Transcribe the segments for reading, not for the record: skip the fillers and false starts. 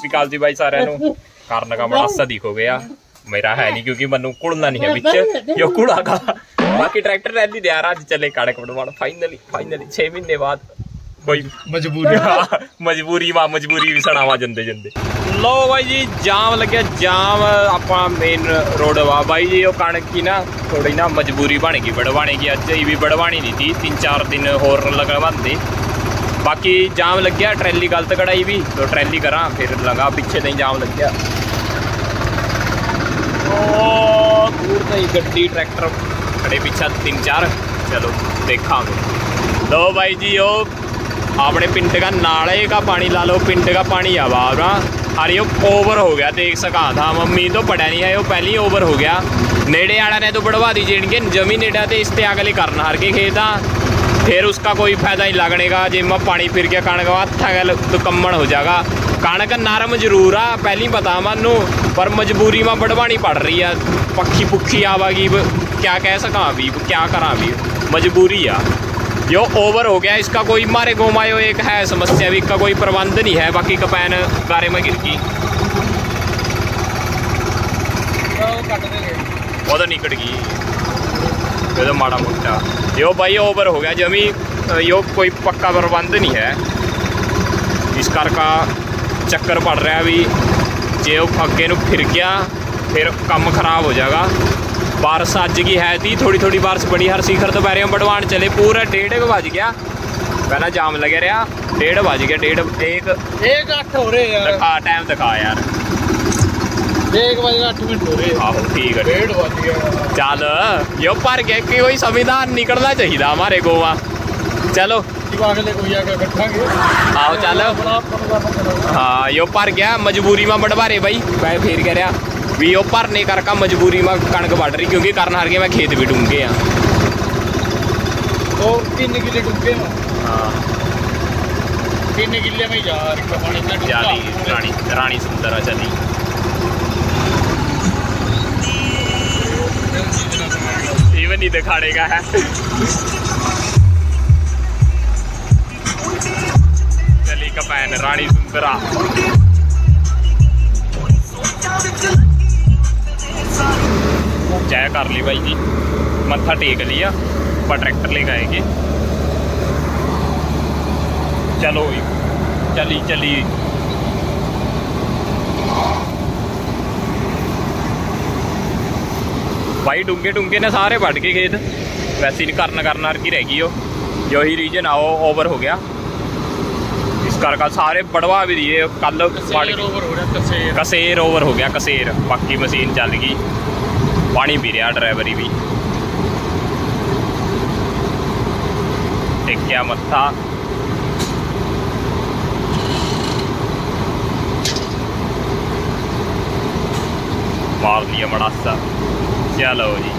अकाल जी भाई सारे कारण का बड़ा सा दिख हो गया मेरा है नहीं क्योंकि मनु कुड़ना नहीं है बिच यो कुड़ागा बाकी ट्रैक्टर रैली दे रहा चले कड़क बढ़वाना फाइनली 6 महीने बाद कोई मजबूरी भी सड़ावा जंदे लो भाई जी जाम लगे जाम आप मेन रोड वा भाई जी वो कणक की ना थोड़ी ना मजबूरी बन गई बढ़वाने की अज भी बढ़वानी नहीं थी 3-4 दिन होर लगवाते बाकी जाम लग गया ट्रैली गलत कढ़ाई भी तो ट्रैली करा फिर लगा पीछे नहीं जाम लग गया दूर नहीं गड्डी ट्रैक्टर खड़े पीछे 3-4 चलो देखा लो भाई जी वो अपने पिंड का नाले का पानी ला लो पिंड का पानी आवा ना अरे वो ओवर हो गया देख सका था मम्मी तो पड़ा नहीं है वो पहले ही ओवर हो गया नेड़े आड़ा ने तो बढ़वा दी जिनके जमी नेड़ा तो इस अगले करना हर के खेत फिर उसका कोई फायदा नहीं लगने का जिम पानी फिर गया कणक हथा गल तो कम्मण हो जाएगा कणक नरम जरूर आ पहले ही पता मनु पर मजबूरी में बढ़वानी पड़ रही है पक्षी पुखी आवागी क्या कह सका भी क्या करा भी मजबूरी आ यो ओवर हो गया इसका कोई मारे गोमायो एक है समस्या भी इसका कोई प्रबंध नहीं है बाकी कपैन गारे में गिर गई वो तो निकट गई ये तो माड़ा मोटा यो भाई ओवर हो गया जमी यो कोई पक्का प्रबंध नहीं है इस कार का चक्कर पड़ रहा है अभी जो अगे न फिर गया फिर काम खराब हो जाएगा बारिश अज की है थी थोड़ी बारिश बड़ी हर शिखर दोपहर बढ़वान चले पूरा 1:30 बज गया पहला जाम लगे रहा 1:30 बज गया 1:08 हो रहे यार दिखा टाइम दिखा यार 1:08 हो रहे आहो ठीक है 1:30 बज गया चल यो पर गया कि कोई संविधान निकलना चाहिए हमारे गोवा चलो आओ चलो हाँ यो पर गया मजबूरी में बढ़वा रहे भाई मैं फिर कह रहा भी वो भरने करके मजबूरी में कणक बढ़ रही क्योंकि कारण हार के मैं खेत भी डूंगे हाँ तो 3 किले डूंगे हाँ 3 किले में जा चली रानी सुंदरा चली इवन नहीं दिखाने का है चली कपैन रानी सुंदरा जय कर ली भाई जी मत्था टेक लिया पर ट्रैक्टर लेकर आएंगे चलो चली भाई डूंगे ने सारे बढ़ के खेत वैसे नहीं करना की रह गई जो ही रीजन आओ ओवर हो गया इस करके सारे बढ़वा भी दिए कल कसेर ओवर हो गया कसेर बाकी मशीन चल गई पानी पी रहा ड्राइवरी भी टेकिया मत्था मार लिया मड़ासा चलो जी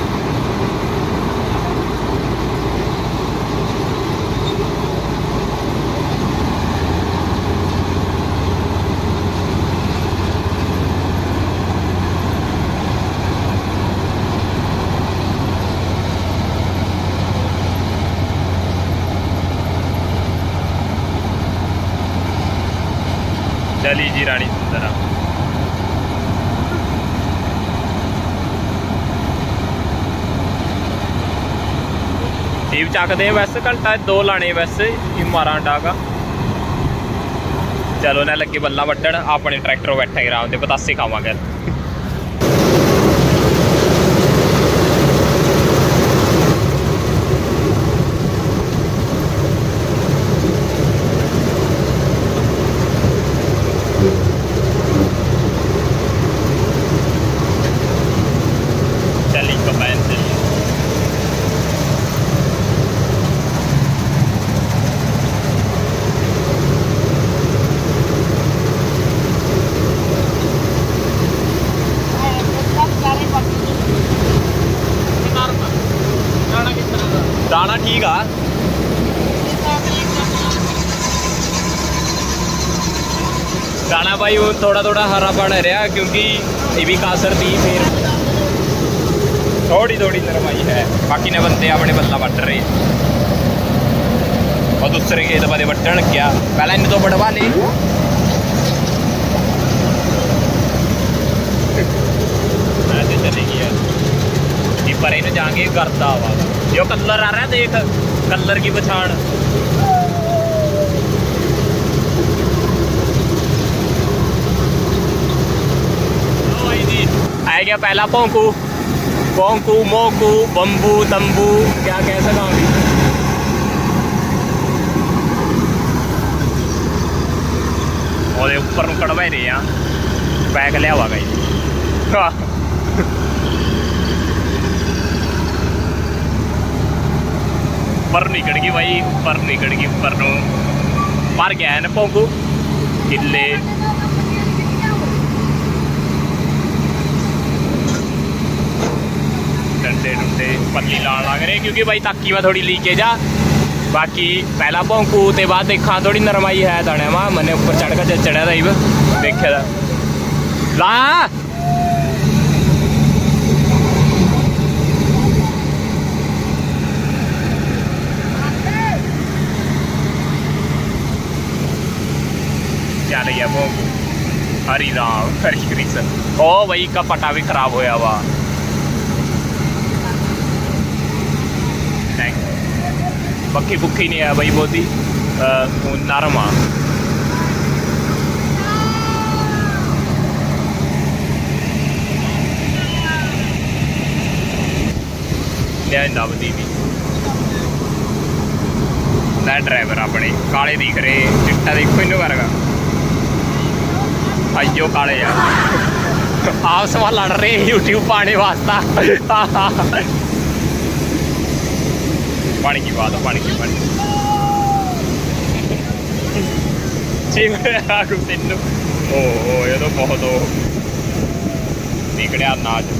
चली जी रानी सुंदरा टीव चकते हैं वैसे घंटा 2 लाने वैसे मारा डागा चलो ना लगे बल्ला वड्डन अपने ट्रैक्टर बैठे आराम से पतासे खावांगे दाना ठीक आ दाना भाई वो थोड़ा हरा बन रहा क्योंकि ये भी कासर थी फिर थोड़ी नरमाई है बाकी ने बंदे अपने बल्ला वट रहे और दूसरे खेत बदे वटन गया पहला इन तो बढ़वा ले पर इन जाएंगे करता वा जो कलर आ रहा है देख कलर की पछाण भाई जी आ गया पहला पोंकू पोंकू मोकू बम्बू तंबू क्या कह सका ਉਹਦੇ ਉੱਪਰ ਨੂੰ ਕਢਵਾਏ ਰਹੇ ਆ ਪੈਕ ਲਿਆਵਾਂਗਾ ਜੀ पर निकल गई भाई पर निकल गई पर मर गया है ना पोंकू किले डंडे डुंडे पल्ली लाने लग रहे क्योंकि भाई ताकी में थोड़ी लीकेज आ बाकी पहला पोंकू ते बाद देखा थोड़ी नरमाई है दाने मां मैंने ऊपर चढ़ कर चढ़ा था देखे ला चल गया वो हरी राम हरी कृष्ण ओ भाई का पटा भी खराब होया वा पक्की पुक्की नहीं है भाई बहुत ही नरम आ दबदी भी ड्राइवर अपने काले दिख रहे चिट्टा देखो इनू करगा भाइयों काले यार आपस में लड़ रहे यूट्यूब पाने वास्ता पानी की बात है पानी की पानी तेन ओ ये तो बहुत निकलिया नाच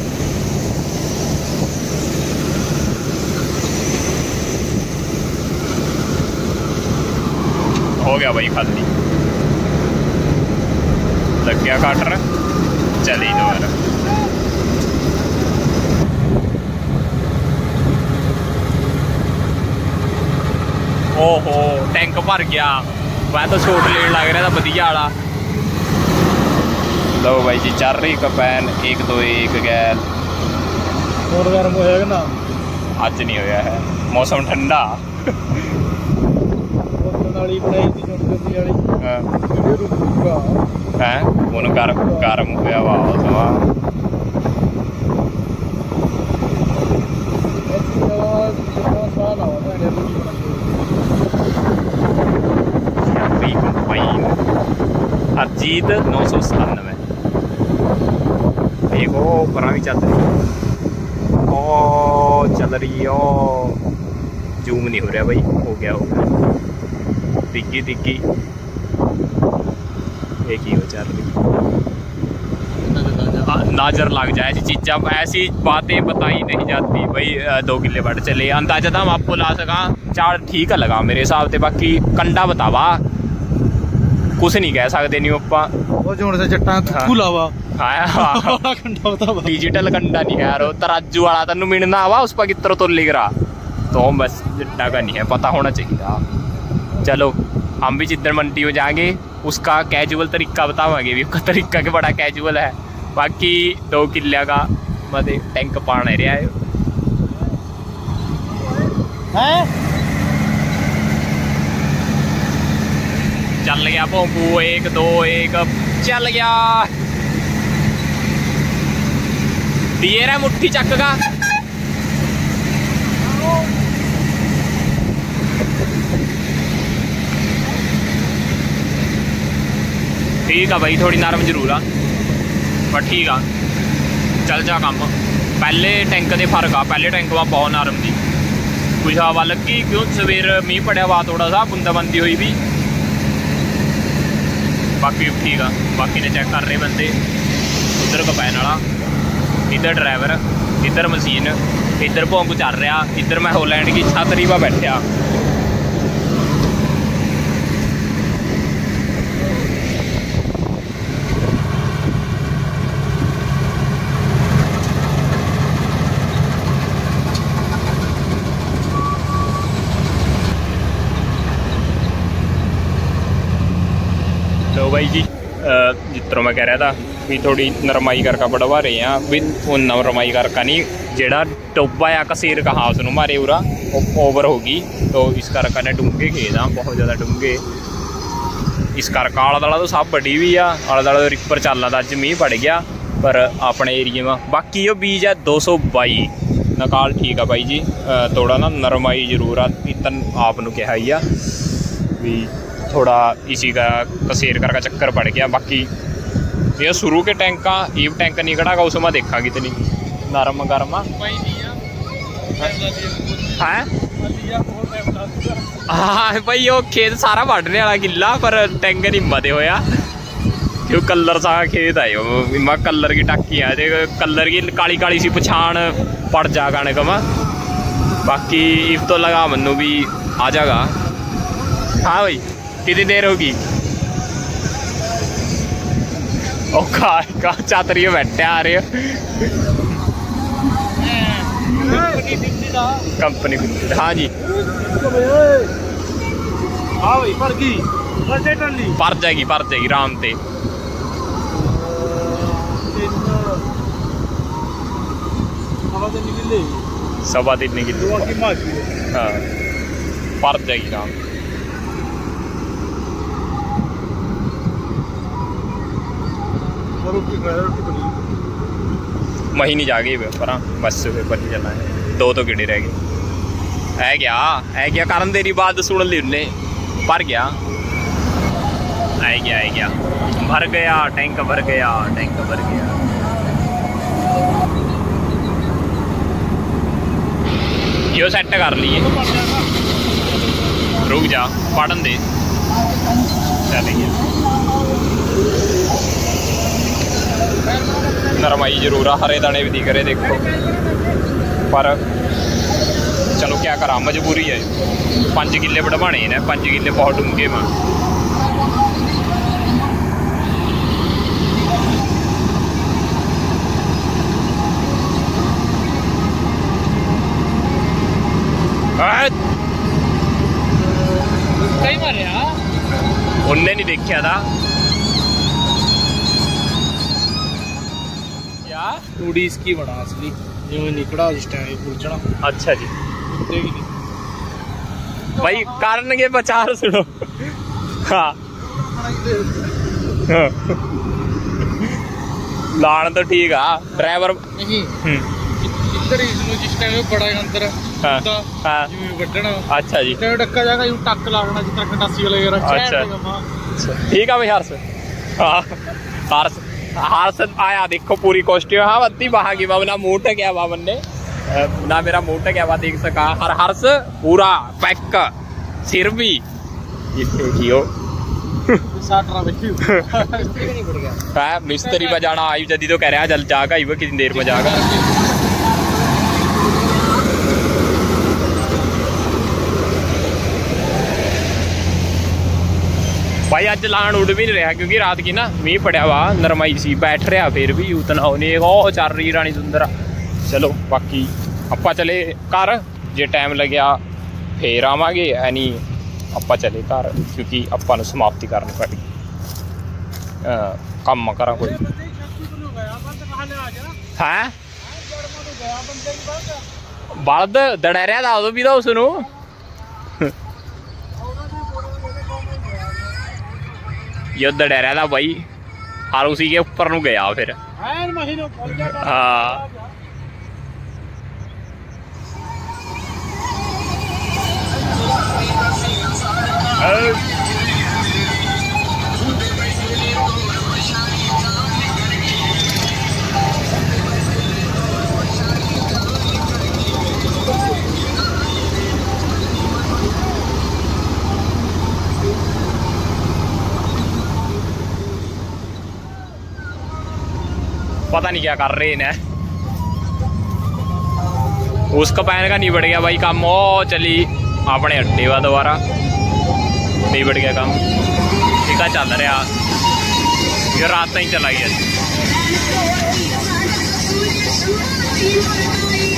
हो गया भाई खाली लग गया काटर चली दोबारा ओहो टैंक भर गया मैं तो छोट लेन लग रहा था वधिया वाला लो भाई जी चल रही कपैन 1 2 1 गैल और गर्म होएगा ना अज नहीं होया है मौसम ठंडा वाली बनाई थी छोटी वाली हां वीडियो रुकूगा हैं ਉਹਨੂੰ ਗਰਮ ਹੋਇਆ ਵਾ ਸਵਾ हरजीत 997 देखो परा भी चल रही ओ चल रही ओ जूम नहीं हो रहा भाई हो गया दिग्गी दिग्गी एक ही हो चल रही नजर लग जाए ऐसी चीज़ा ऐसी बातें बताई नहीं जाती भाई 2 किले बढ़ चले अंदाजा तो हम आपको ला सका 4 ठीक है लगा मेरे हिसाब से बाकी कंडा बतावा कुछ नहीं कह सकते नहीं अपा डिजिटल कंडा नहीं है यार तराजू वाला तेन मिलना आवा उस पर कितना तो लिख रहा तो बस जिट्टा का नहीं है पता होना चाहिए चलो हम भी जिधर मंडी हो जाएंगे उसका कैजुअल तरीका बतावांगे भी उसका तरीका के बड़ा कैजुअल है बाकी 2 किले का मतलब टैंक पाना रहा है चल गया भोंकू 1 2 1 चल गया दिए रहा मुट्ठी चक का ठीक है भाई थोड़ी नरम जरूर आ पर ठीक आ चल जा काम पहले टैंक के फर्क आ पहले टैंक में बहुत नरम थी कुछ हवा लगी क्यों सवेर मीह पड़िया वा थोड़ा सा बूंदाबंदी हुई भी बाकी ठीक आ बाकी ने चेक कर रहे बंदे उधर कपैन वाला इधर ड्राइवर इधर मशीन इधर भोंकू चल रहा इधर मैं होलैंड की छतरी पर बैठा तो भाई जी जितना मैं कह रहा था भी थोड़ी नरमाई करके बढ़वा रहे हैं भी वो नरमाई करके नहीं जेड़ा टोबा आ कसीर कहा उसनों मारे उरा ओवर होगी तो इस करके ने डूंगे खेद हाँ बहुत ज़्यादा डूंगे इस करके आला दुआला तो सब बड़ी भी आ आला दुआला रिपर चलना अज मीह पड़ गया पर अपने एरिए में बाकी वो बीज है 222 नकाल ठीक है भाई जी थोड़ा ना नरमाई जरूर आ इतन आपनों कहा ही आ भी थोड़ा इसी का कसेर करके चक्कर पड़ गया बाकी ये शुरू के टैंका ईव टैंक निकला का उसमें देखा कितनी नरम गर्म है हाँ भाई वो खेत सारा वाढ़ने वाला किला पर टैंक नहीं मते होया क्यों कलर सा खेत आए मैं कलर की टाकी है कलर की काली काली सी पछाण पड़ जा कणक में बाकी इफ तो लगा मनु भी आ जाएगा हाँ भाई कितनी देर होगी चातरी बैठे आ रहे कंपनी हाँ जी पर जाएगी राम ते सवा दिन निकली हाँ पर जाएगी राम महीने जा गए पर बस पेपर नहीं चलना है 2 तो गिड़े रह गए है क्या कारण तेरी बात सुन ली उन्हें भर गया है क्या भर गया टैंक भर गया यो सेट कर लिए रुक जा पढ़न दे चल गया नरमाई जरूर आ हरे दाने भी दिख रहे देखो पर चलो क्या करा मजबूरी है 5 किले बढ़वाने ने 5 किले बहुत डूंगे में उनने नहीं देखा था टूडी इसकी बड़ा असली जो निकला जिस टाइम पूछना अच्छा जी भाई कारण के बचार सुनो हाँ लान तो ठीक है ड्राइवर नहीं इधर जिस टाइम बड़ा अंदर वड्डना अच्छा जी डक्का जाएगा यूं टक लागना जिस तरह कंडासी वाले अच्छा ठीक है भाई हर्ष आया देखो पूरी कॉस्ट्यूम हाँ बत्ती बहा की बाबा ना मुंह टक्या बाबन ने ना मेरा मुंह टक्या हुआ देख सका हर्ष पूरा पैक सिर भी मिस्त्री पर जाना आई जदी तो कह रहा जल जाएगा ही वो कितनी देर में जाएगा भाई अज लान उड़ भी नहीं रहा क्योंकि रात की ना मीह पड़ा हुआ नरमाई सी बैठ रहा फिर भी उतना होने चल रही रानी सुंदरा चलो बाकी अपा चले घर जे टाइम लग्या फिर आवांगे यानी अपा चले घर क्योंकि अपा नूं समाप्ति करनी पड़ी कम करा कोई है बल्द दड़ेरिया दा उदों भी तो उसनूं यो दड़ेरिया था भाई और उसी के ऊपर नूं गया फिर हाँ पता नहीं क्या कर रहे हैं उसका पैन का नहीं बढ़ गया भाई काम ओ चली अपने अड्डे वा दोबारा नहीं बढ़ गया काम ठीक है चल रहा ये रात नहीं चला गया